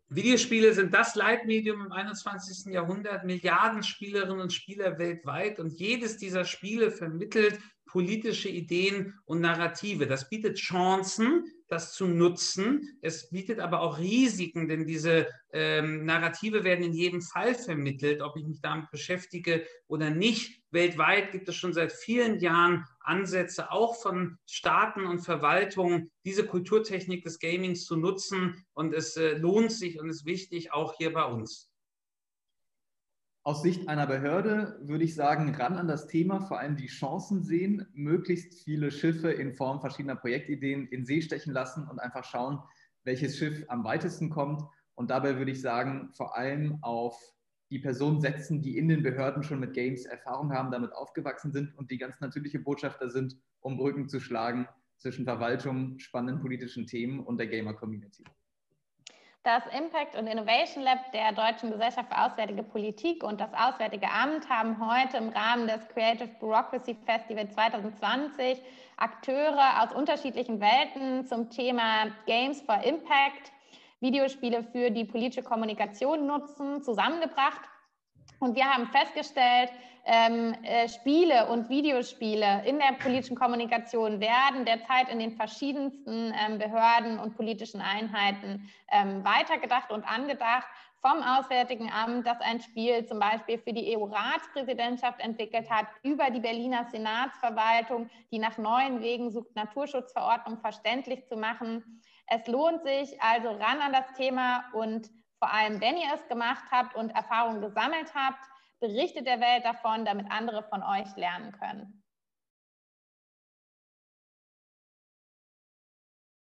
Videospiele sind das Leitmedium im 21. Jahrhundert, Milliarden Spielerinnen und Spieler weltweit und jedes dieser Spiele vermittelt politische Ideen und Narrative. Das bietet Chancen, das zu nutzen. Es bietet aber auch Risiken, denn diese Narrative werden in jedem Fall vermittelt, ob ich mich damit beschäftige oder nicht. Weltweit gibt es schon seit vielen Jahren Ansätze, auch von Staaten und Verwaltungen, diese Kulturtechnik des Gamings zu nutzen. Und es lohnt sich und ist wichtig, auch hier bei uns. Aus Sicht einer Behörde würde ich sagen, ran an das Thema, vor allem die Chancen sehen, möglichst viele Schiffe in Form verschiedener Projektideen in See stechen lassen und einfach schauen, welches Schiff am weitesten kommt. Und dabei würde ich sagen, vor allem auf die Personen setzen, die in den Behörden schon mit Games Erfahrung haben, damit aufgewachsen sind und die ganz natürliche Botschafter sind, um Brücken zu schlagen zwischen Verwaltung, spannenden politischen Themen und der Gamer-Community. Das Impact und Innovation Lab der Deutschen Gesellschaft für Auswärtige Politik und das Auswärtige Amt haben heute im Rahmen des Creative Bureaucracy Festival 2020 Akteure aus unterschiedlichen Welten zum Thema Games for Impact, Videospiele für die politische Kommunikation nutzen, zusammengebracht. Und wir haben festgestellt, Spiele und Videospiele in der politischen Kommunikation werden derzeit in den verschiedensten Behörden und politischen Einheiten weitergedacht und angedacht. Vom Auswärtigen Amt, das ein Spiel zum Beispiel für die EU-Ratspräsidentschaft entwickelt hat, über die Berliner Senatsverwaltung, die nach neuen Wegen sucht, Naturschutzverordnung verständlich zu machen. Es lohnt sich also ran an das Thema und vor allem, wenn ihr es gemacht habt und Erfahrungen gesammelt habt, berichtet der Welt davon, damit andere von euch lernen können.